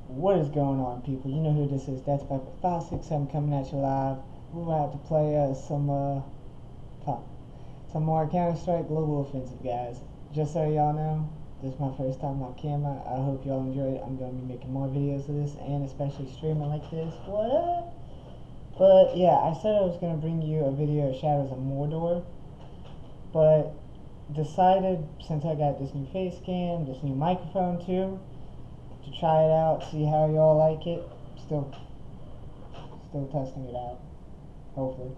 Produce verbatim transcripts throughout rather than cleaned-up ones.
What is going on, people? You know who this is. That's Piper five six seven coming at you live. We're about to play uh, some uh, some more Counter-Strike Global Offensive, guys. Just so y'all know, this is my first time on camera. I hope y'all enjoy it. I'm going to be making more videos of this, and especially streaming like this. What up? But yeah, I said I was going to bring you a video of Shadows of Mordor, but decided, since I got this new face cam, this new microphone too, to try it out, see how y'all like it. Still, still testing it out, hopefully.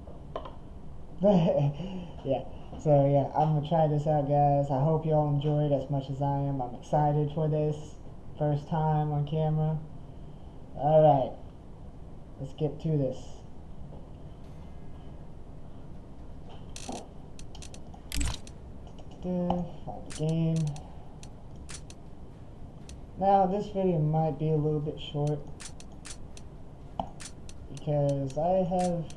Yeah, so yeah, I'm gonna try this out, guys. I hope y'all enjoy it as much as I am. I'm excited for this, first time on camera. Alright, let's get to this. Find the game. Now this video might be a little bit short because I have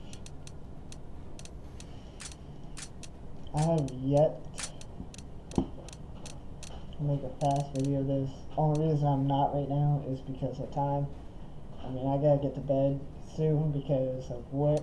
I have yet to make a fast video of this. Only reason I'm not right now is because of time. I mean, I gotta get to bed soon because of work.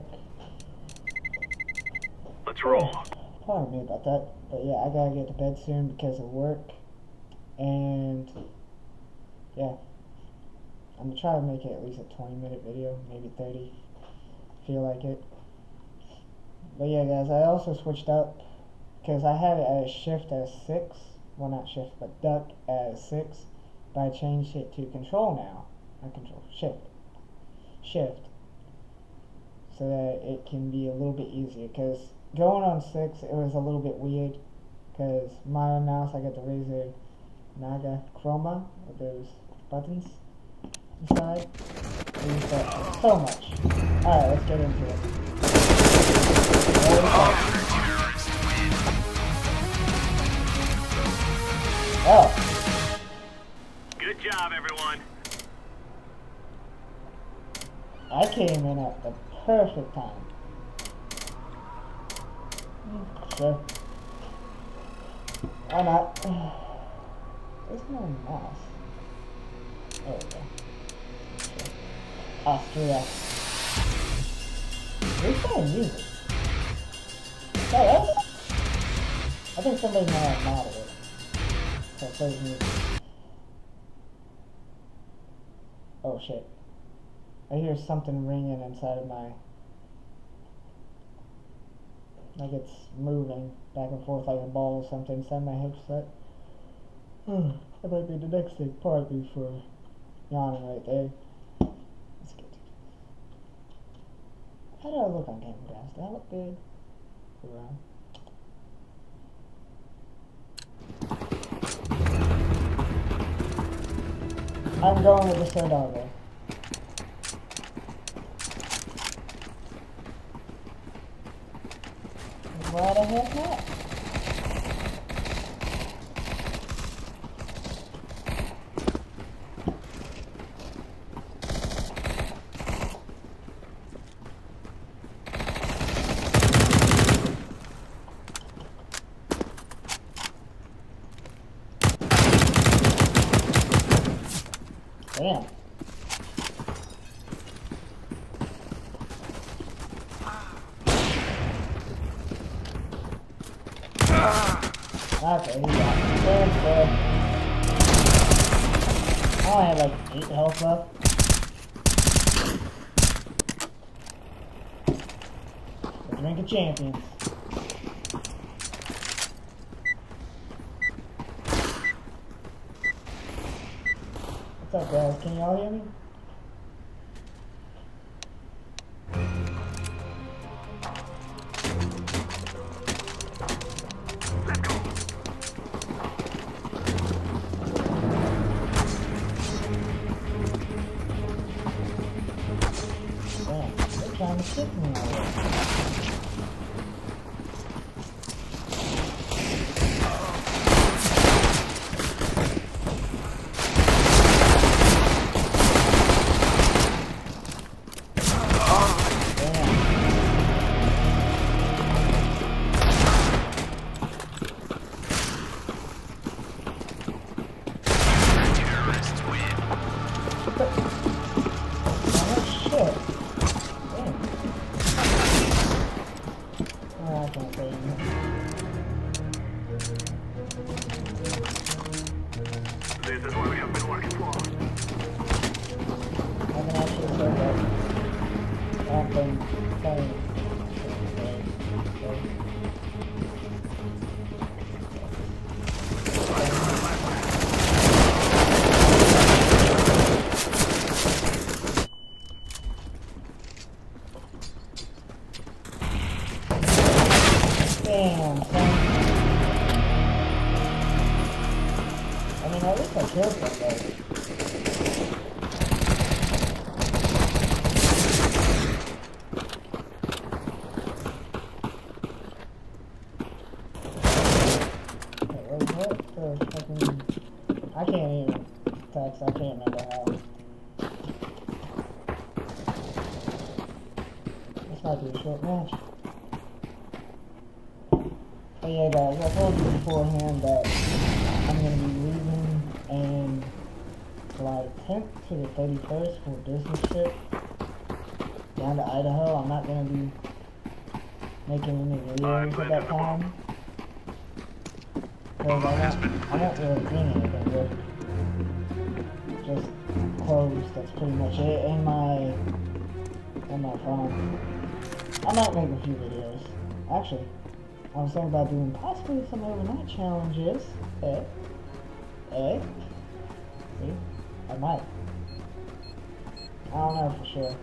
Let's roll. Pardon me about that, but yeah, I gotta get to bed soon because of work, and yeah, I'm gonna try to make it at least a twenty minute video, maybe thirty, feel like it. But yeah, guys, I also switched up because I had it as shift as six, well not shift, but duck as six, but I changed it to control now, not control, shift, shift, so that it can be a little bit easier, because going on six, it was a little bit weird, because my mouse, I got the Razer Naga Chroma with those buttons inside. I use that so much. Alright, let's get into it. Oh. Good job, everyone. I came in at the perfect time. Sure. Why not? There's no mouse. There we go. Sure. Austria. Who's playing music? Hey, that's... I think somebody might have modded it. So it plays music. Oh shit. I hear something ringing inside of my... like it's moving back and forth like a ball or something inside my headset. That might be the next thing, pardon me for yawning right there. Let's get to this. How do I look on camera, guys? Do I look good? Around. I'm going with the third doggo. Why the heck not? Damn. Okay, he got it. Good, good. I only had like eight health left. The drink of champions. What's up, guys? Can y'all hear me? Trying to kick me already. This is what we have been working for. I can actually say that I've been playing. Damn, son. I mean, at least I killed somebody. Wait, what the fucking... I can't even text, I can't remember how. This might be a short match. But yeah, guys, I told you beforehand that I'm going to be leaving in July tenth to the thirty-first for a business trip down to Idaho. I'm not going to be making any videos at that time. Because I won't, I won't really bring anything with me. Just clothes, that's pretty much it, and my, and my phone. I might make a few videos. Actually, I was thinking about doing possibly some overnight challenges. Eh? Eh? See? I might. I don't know for sure.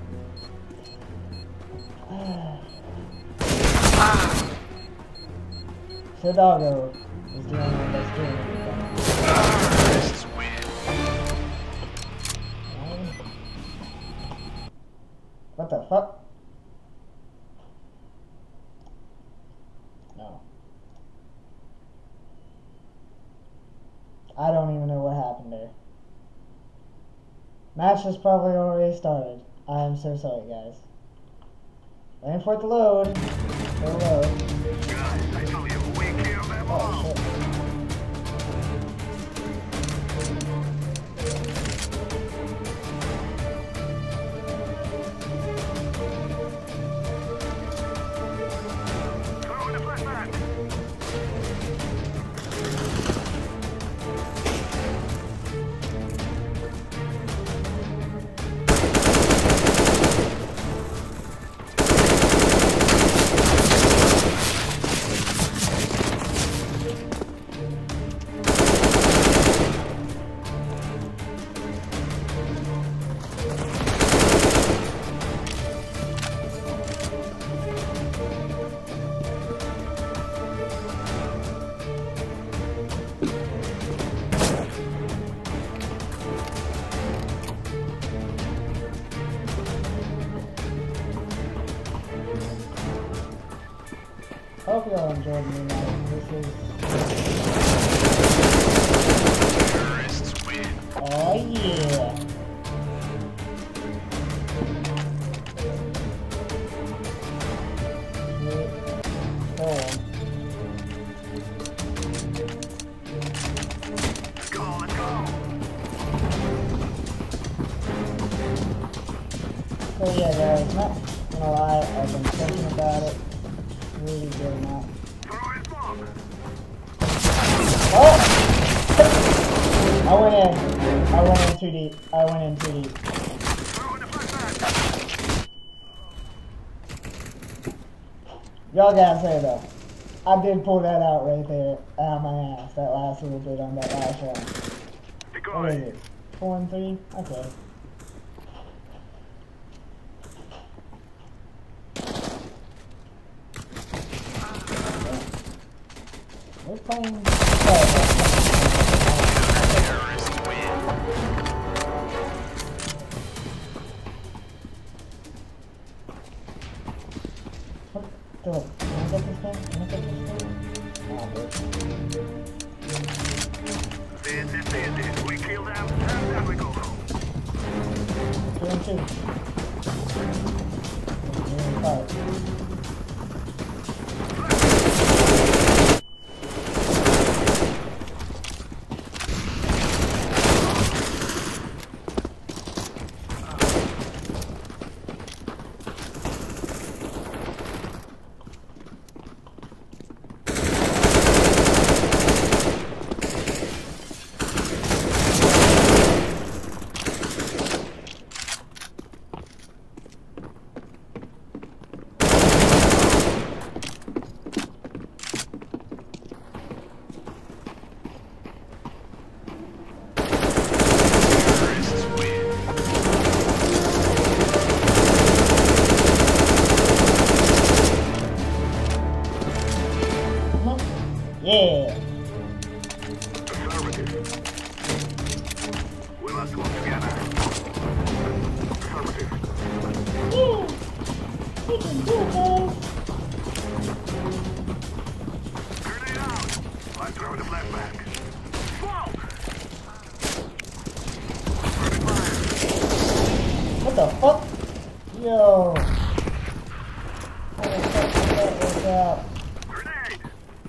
So Doggo is the only one that's doing everything. What the fuck? No. I don't even know what happened there. Match has probably already started. I am so sorry, guys. Waiting for it to load. It'll load. Guys, I tell you, we kill them all. Oh, shit. Throw in the flashback. Hope y'all enjoyed me, man. This is... Terrorists win. Oh, yeah. Sweet. Go on. Let's go, let's go. So yeah, guys, not gonna lie, I've been thinking about it. Really good not. Throw in smoke. Oh! I went in. I went in too deep. I went in too deep. Throw in the flashback. Y'all gotta say though, I did pull that out right there out of my ass, that last little bit on that last one. What is Decoy. it? Four and three? Okay. We're playing. Oh, Terrorists win. what the? Can I get this thing? Can I get this thing? Oh, bitch. This is business. We kill them, and then we go home. Two and two. Two and five. Let's work together. Affirmative. Yeah, we can do it, guys. Grenade out. I'm throwing the flashback. Smoke. Burning fire. What the fuck? Yo. How the fuck did that work out? Grenade.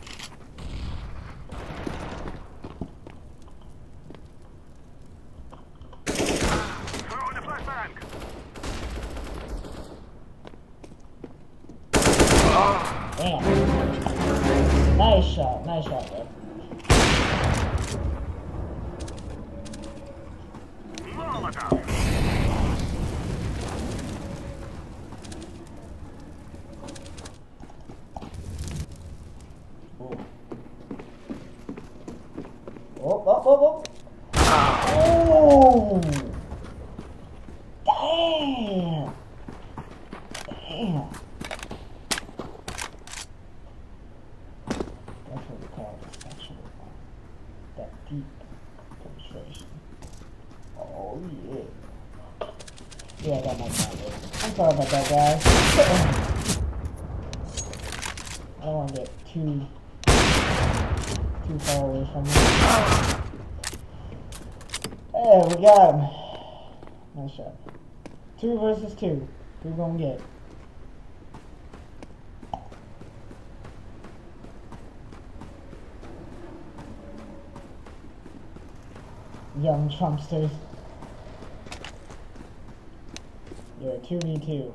Throwing the flashbang. Damn. Nice shot, nice shot, bro. Molotov. Oh, oh, oh, oh. Oh! Damn! Damn! That's what we call it, actually. That deep penetration. Oh, yeah. Yeah, that might not work. I'm sorry about that, guys. I don't want to get too... too far away from him. Hey, we got him. Nice shot. Two versus two. Who we gonna get? Young Trumpsters. You're a two v two.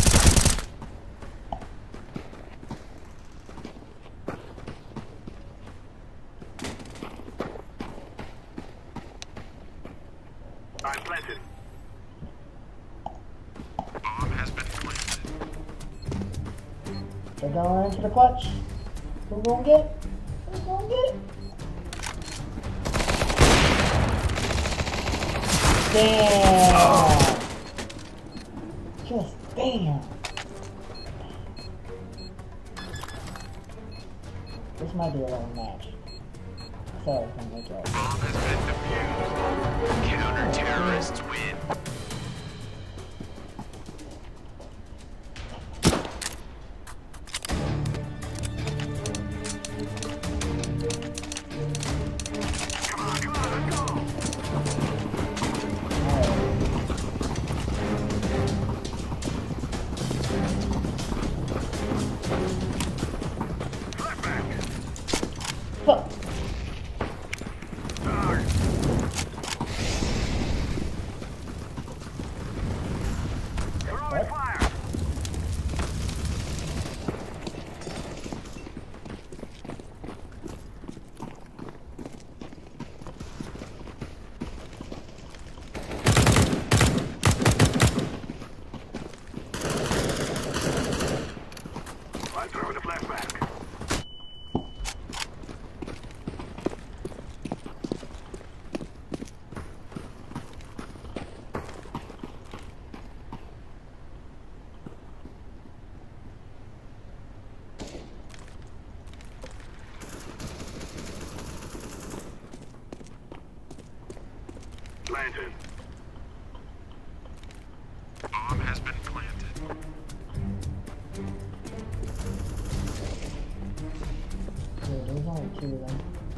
I'm planted. Bomb has been planted. They're going into the clutch. Who gonna get it? Who gonna get it? Damn! Just damn! This might be a long match. Sorry if I'm making it. Bomb has been defused. Counter-terrorists win. Come on, come on, let's go. Flashback. Fuck! Darn. Throwing What? fire. I'm throwing the flashback. Planted. Bomb has been planted. Dude, there's only two of them.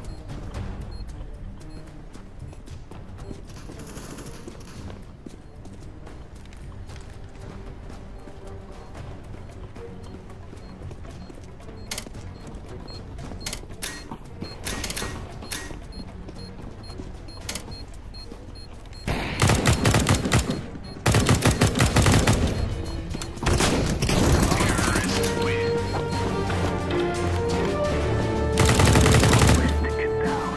Terrorists win. Get down.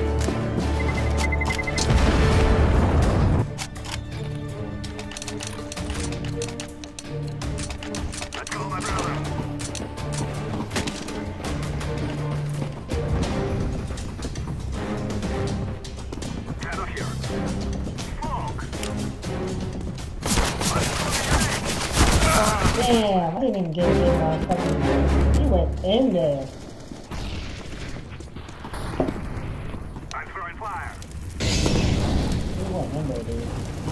Let's go, my brother. Get up here. Smoke. Damn, I didn't even get it in my fucking... He went in there. I'm throwing fire. He went in there, dude.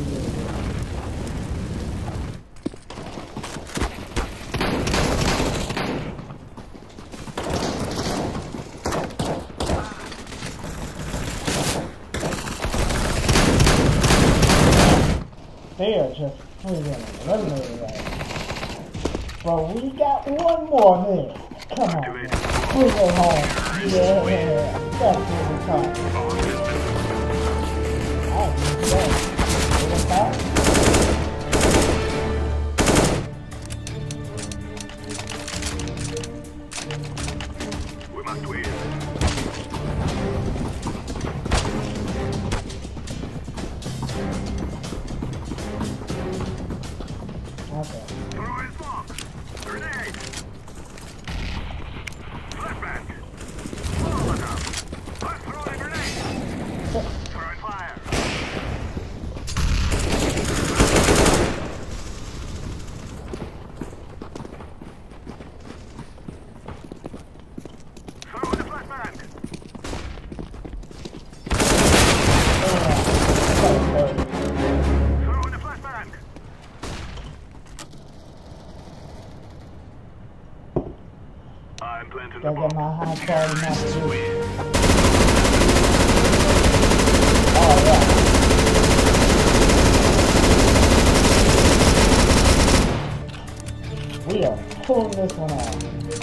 They are just freaking eliminated right now. But we got one more minute. Come on, man. Bring it home. Yeah, that's what we're talking about. Alright, let's go. Bring it back. We must win. Okay. Throwing smoke. Grenade. Flashback. Molotov. I'm throwing a grenade. Throwing fire. Throwing a flashback. Throwing a flashback. I'm planting the Gotta get bomb. my high quality messages. Oh, yeah. We are pulling this one out.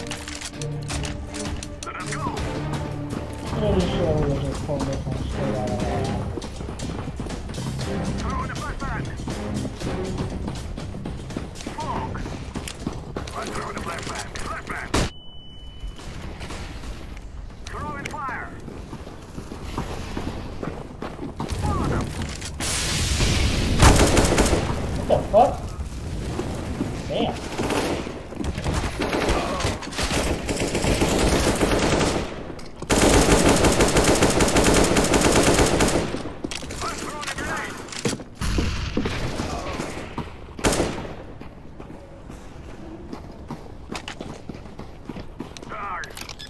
Let us go. Pretty sure we are just pulling this one straight out of there. Throwing a flashback. Smoke. I'm throwing a flashback. Flashback. Throwing fire. Molotov. What the fuck? Damn. I'm throwing a grenade. Darn.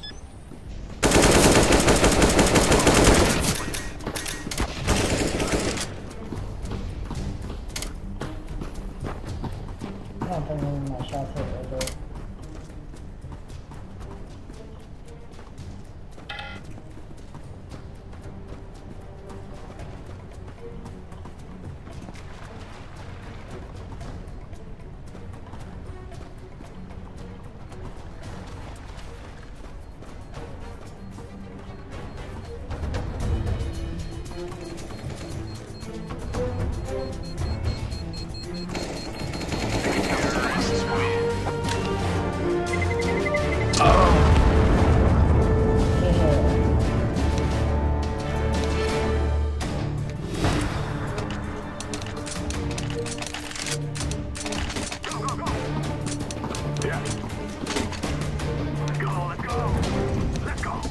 I don't think any of my shots hit right there. Go, go, go. Yeah. Let's go, let's go. Let's go.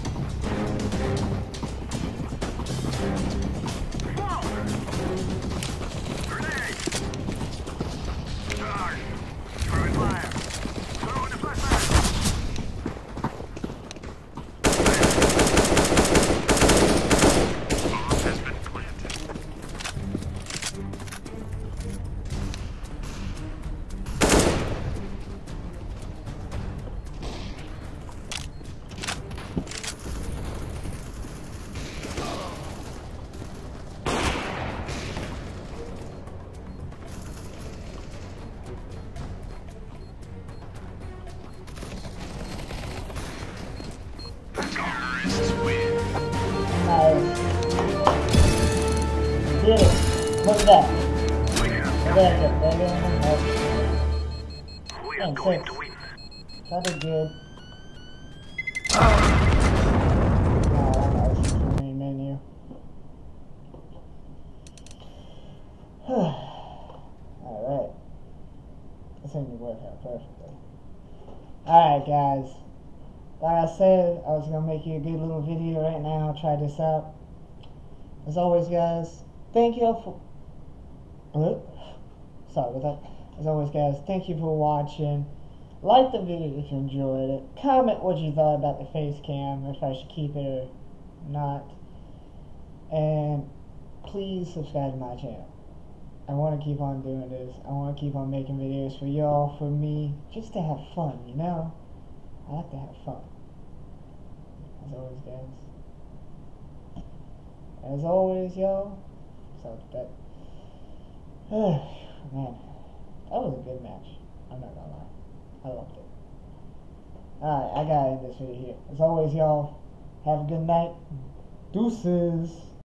Smoke. Grenade. Darn. Throwing fire. Throwing a flashback. Bomb has been planted. Terrorists win. Nice. Did it. Look at that. We have Look at that. That We are Thanks, going thanks. to win. That is good. Oh, that was the main menu. Alright. This ain't gonna work out perfectly. Alright, guys. Like I said, I was gonna make you a good little video right now. Try this out. As always, guys, thank you for. Uh, sorry about that. As always, guys, thank you for watching. Like the video if you enjoyed it. Comment what you thought about the face cam, if I should keep it or not. And please subscribe to my channel. I want to keep on doing this. I want to keep on making videos for y'all, for me, just to have fun, you know? I like to have fun. As always, guys. As always, y'all. So that, man, that was a good match. I'm not gonna lie. I loved it. Alright, I gotta end this video here. As always, y'all, have a good night. Deuces.